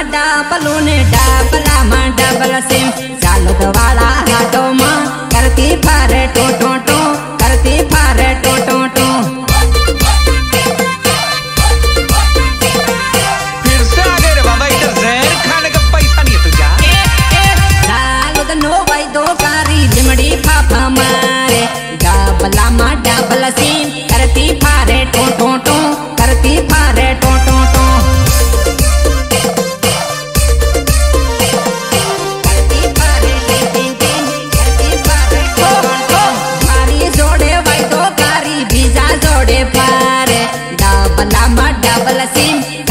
डाबलू ने डाबला मा double SIM चालू वाला हाथों में करती फारे टो टो टो करती फारे टो टो टो। फिर से आ गए रे बाबा, इधर जहर खाने का पैसा नहीं है तुझा। चालू नो भाई दो कारी लिमड़ी फाफा मारे डाबला मा डबल सिम करती फारे टो टो टो करती फारे टो टो टो। Double SIM